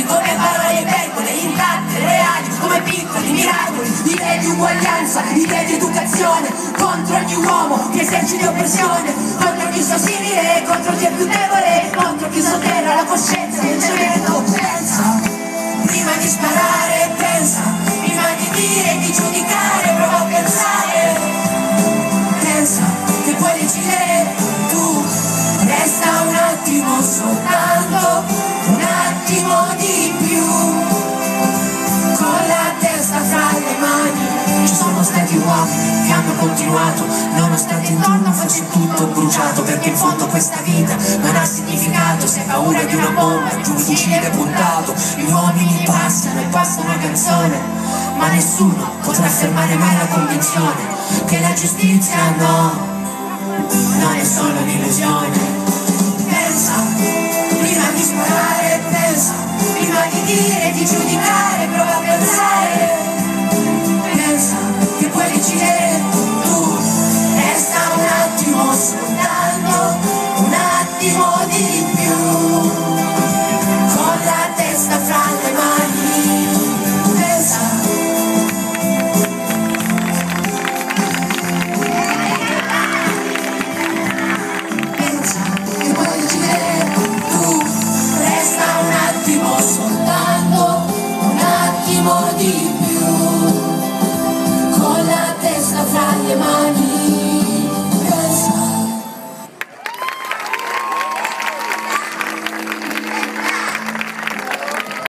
come parole pecore, intatte, reali, come piccoli miracoli. Idee di uguaglianza, idee di educazione, contro ogni uomo che esercita oppressione, contro chi usa simile, contro chi è più debole, contro chi sotterra la coscienza del cemento. Pensa, prima di sparare, pensa, prima di dire e di giudicare, prova a pensare. Pensa che puoi decidere tu, resta un attimo soltanto, un attimo di più, con la testa fra le mani. Ci sono stati uomini che hanno continuato, nonostante intorno fosse tutto bruciato, perché in fondo questa vita non ha significato se hai paura di una bomba, di un fucile puntato. Gli uomini passano e passa una canzone, ma nessuno potrà fermare mai la convinzione che la giustizia no, non è solo un'illusione.